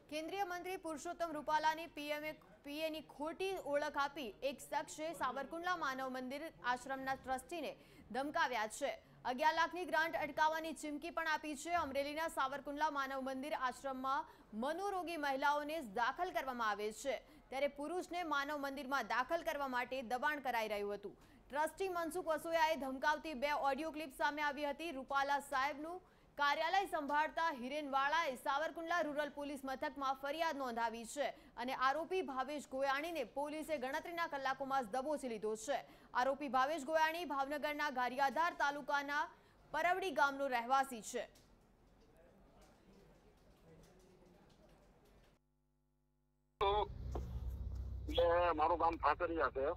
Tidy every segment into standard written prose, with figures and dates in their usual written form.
केंद्रीय मंत्री पुरुषोत्तम रूपालानी पीएनी खोटी ओळख आपी एक शख्से सावरकुंडला मानव मंदिर आश्रमना ट्रस्टीने धमकाव्या छे। 11 लाखनी ग्रांट अटकावવાની ચીમકી પણ આપી છે। અમરેલીના સાવરકુંડલા માનવ મંદિર આશ્રમમાં મનોરોગી મહિલાઓને દાખલ કરવામાં આવે છે, ત્યારે પુરુષને માનવ મંદિરમાં દાખલ કરવા માટે દબાણ કરાઈ રહ્યું હતું। ટ્રસ્ટી મનસુખ વસોયાએ ધમકાવતી 2 ઓડિયો ક્લિપ સામે આવી હતી। રૂપાલા સાહેબનું कार्यालय संभाळता हिरेनवाड़ाए सावरकुंडला रूरल पुलिस मथकमां फरियाद नोंधावी छे अने आरोपी भावेश गोयाणीने पोलीसे गणतरीना कलाकोमां ज दबोची लीधो छे। आरोपी भावेश गोयाणी भावनगरना गारियाधार तालुकाना परवड़ी गामनो रहेवासी छे। मारू गाम फाकरिया छे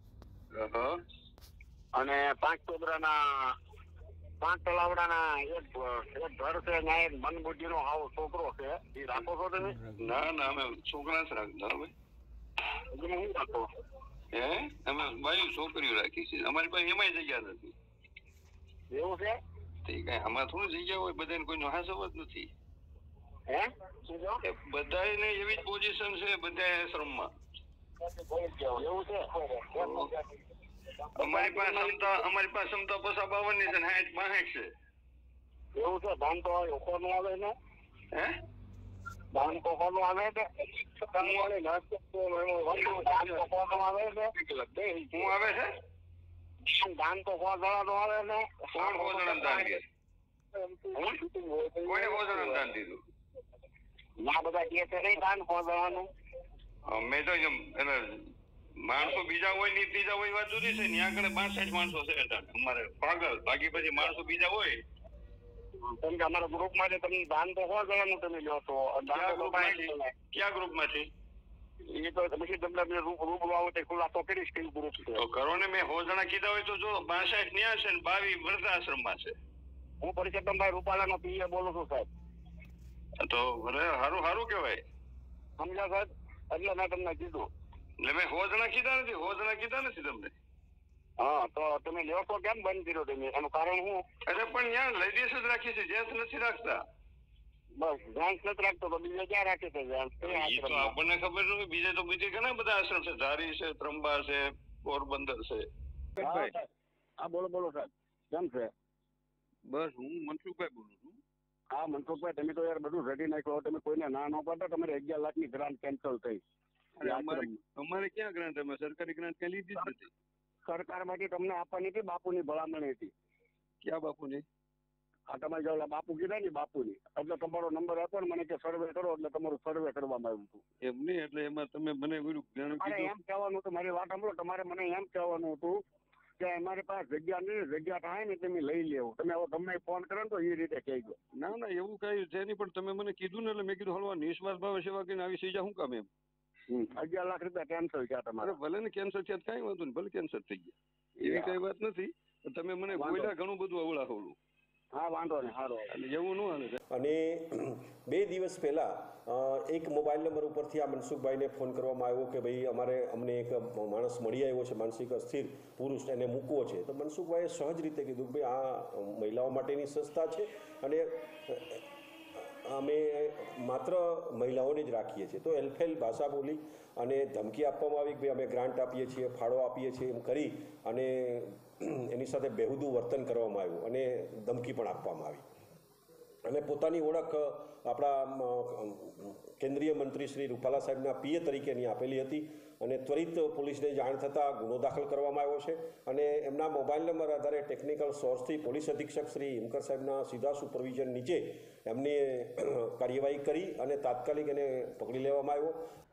अने 5 टोबराना 5 तलावड़ाना एक घर से न्याय मन बुद्धि नो हाव छोकरो छे ई राखो छो तमे? ना ना અમે છોકરા જ રાખતા હવે તમે હું રાખો હે અમે બાયું છોકરીઓ રાખી છે અમારી પાસે એમાંય જગ્યા નથી એવું છે તે કઈ આમાં થોડું જગ્યા હોય બધાને કોઈનો હાસવ જ નથી હે શું જો બધાને એવી જ પોઝિશન છે બધા આશ્રમમાં એવું છે અમારી પાસે ક્ષમતા 52 ની છે 60 62 છે એવું છે ધાન તો ઓખવાનું આવે ને હે ધાન તો ઓખવાનું આવે છે ધાન વાળે નાસ્તો તો ધાન તો ઓખવાનું આવે છે હું આવે છે ધાન તો ઓખવાનું આવે ને કોણ ભોજન દાન કે કોને ભોજન દાન દીધું ના બધા કે છે નહીં ધાન ઓખવાનું મેં તો એને માણસો બીજા હોય ને ત્રીજા હોય વાત જુદી છે ને આગળ 62 માણસો છે અમારે પાગલ બાકી પછી માણસો બીજા હોય કેમ કે અમારા ગ્રુપ માં તમે દાન તો હોવા જવાનું તમે લ્યો છો ક્યાં ગ્રુપ માંથી એ તો પછી તમને રૂબરૂ આવો તે ખુલાસો કરીશ કઈ ગ્રુપ છે તો કરો ને મેં હોજણા કીધા હોય તો જો 62 ન્યા છે ને 22 વૃદ્ધાશ્રમમાં છે હું પુરુષોત્તમભાઈ રૂપાલાનો પીએ બોલું છું સાહેબ તો હારું હારું કહેવાય સમજ્યા સાહેબ એટલે મેં તમને કીધું એટલે મેં હોજણા કીધા નથી તમને હા તો તમે લ્યો તો કેમ બંધ કર્યો તમે એનું કારણ શું અરે પણ યાર લેડીઝ જ રાખી છે જેન્ટ્સ નથી રાખતા બસ જેન્ટ્સ નથી રાખતો તો બીજે ક્યાં રાખે છે જેન્ટ્સ તો આપણને ખબર નથી બીજે તો બીજે ઘણા બધા આશ્રમ છે ધારી છે ત્રંબા છે પોરબંદર છે હા બોલો સાહેબ કેમ છે બસ હું મનસુખભાઈ બોલું છું હા મનસુખભાઈ તમે તો યાર બધું રેડી નાખ્યો તમે કોઈને ના ન પાડતા તમારે 11 લાખની ગ્રાન્ટ કેન્સલ થઈ અમારે ક્યાં ગ્રાન્ટ અમે સરકારી ગ્રાન્ટ ક્યાં લીધી જ નથી સરકારમાંથી તમને આપવાની હતી બાપુની ભલામણ હતી ક્યાં બાપુની આ તમારે જો બાપુ કીધા ને બાપુની એટલે તમારો નંબર હતો ને મને કે સર્વે કરો એટલે તમારું સર્વે કરવામાં આવ્યું હતું એમ નહીં એટલે એમાં તમે મને એમ કહેવાનું હતું મારી વાત સાંભળો તમારે મને એમ કહેવાનું હતું કે અમારી પાસે જગ્યા નહીં જગ્યા થાય ને તમે લઈ લેવું તમે હવે તમને ફોન કરો ને તો એ રીતે કહી દો ના ના એવું કઈ છે નહીં પણ તમે મને કીધું ને એટલે મેં કીધું હલવા નિસ્વાર્થ ભાવે સેવા કરીને આવી સજા શું કામ એમ 11 લાખ રૂપિયા કેન્સલ થયા તમારે ભલે ને કેન્સલ થયા કઈ વાંધો નહીં ભલે કેન્સલ થઈ ગયા એવી કઈ વાત નથી તમે મને બોલ્યા ઘણું બધું અવળાવલું હા વાંધો નહીં સારું એવું ન હાલે અને 2 દિવસ પહેલા એક મોબાઈલ નંબર ઉપરથી આ મનસુખભાઈને ફોન કરવામાં આવ્યો કે ભાઈ અમને એક માણસ મળી આવ્યો છે માનસિક અસ્થિર પુરુષ એને મૂકવો છે તો મનસુખભાઈએ સહજ રીતે કીધું કે ભાઈ આ મહિલાઓ માટેની સંસ્થા છે અને અમે માત્ર મહિલાઓને જ રાખીએ છીએ તો એલફેલ ભાષા બોલી અને ધમકી આપવામાં આવી કે ભાઈ અમે ગ્રાન્ટ આપીએ છીએ ફાળો આપીએ છીએ એમ કરી અને એની સાથે બેહુદું વર્તન કરવામાં આવ્યું અને ધમકી પણ આપવામાં આવી અને પોતાની ઓળખ આપણા કેન્દ્રીય મંત્રી શ્રી રૂપાલા સાહેબના પીએ તરીકેની આપેલી હતી અને ત્વરિત પોલીસને જાણ થતાં ગુનો દાખલ કરવામાં આવ્યો છે અને એમના મોબાઈલ નંબર આધારે ટેકનિકલ સોર્સથી પોલીસ અધિક્ષક શ્રી હિમકર સાહેબના સીધા સુપરવિઝન નીચે એમની કાર્યવાહી કરી અને તાત્કાલિક એને પકડી લેવામાં આવ્યો।